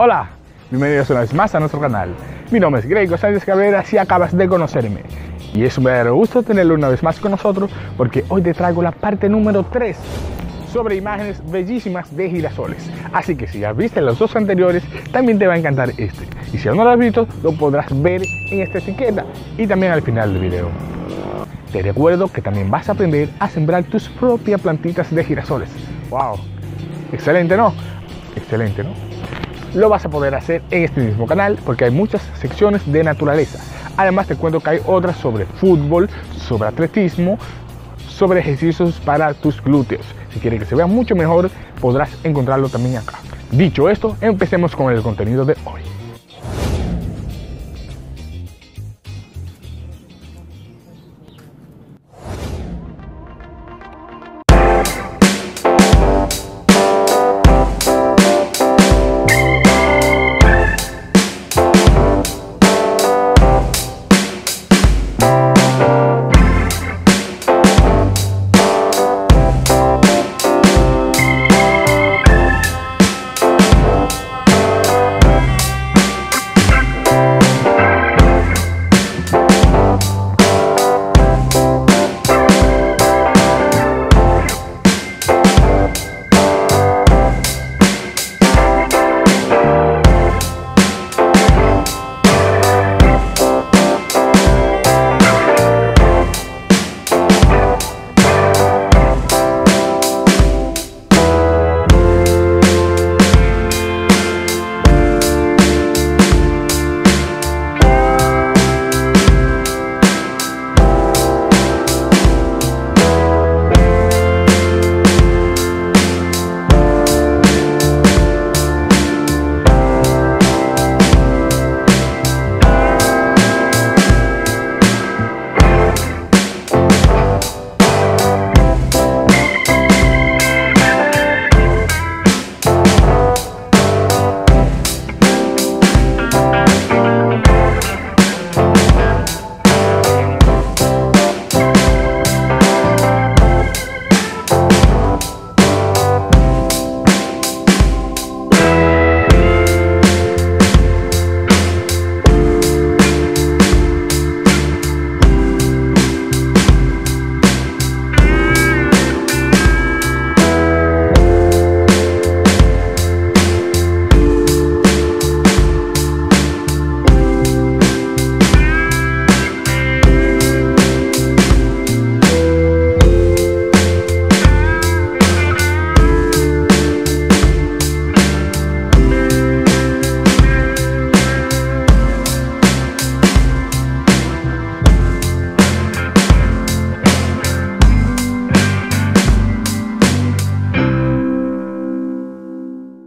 Hola, bienvenidos una vez más a nuestro canal. Mi nombre es Grego Sánchez Cabrera si acabas de conocerme. Y es un verdadero gusto tenerlo una vez más con nosotros porque hoy te traigo la parte número 3 sobre imágenes bellísimas de girasoles. Así que si ya viste los dos anteriores, también te va a encantar este. Y si aún no lo has visto, lo podrás ver en esta etiqueta y también al final del video. Te recuerdo que también vas a aprender a sembrar tus propias plantitas de girasoles. ¡Wow! Excelente, ¿no? Excelente, ¿no? Lo vas a poder hacer en este mismo canal porque hay muchas secciones de naturaleza. Además te cuento que hay otras sobre fútbol, sobre atletismo, sobre ejercicios para tus glúteos. Si quieres que se vea mucho mejor, podrás encontrarlo también acá. Dicho esto, empecemos con el contenido de hoy.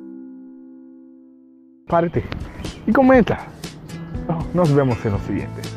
Comparte y comenta. Nos vemos en los siguientes.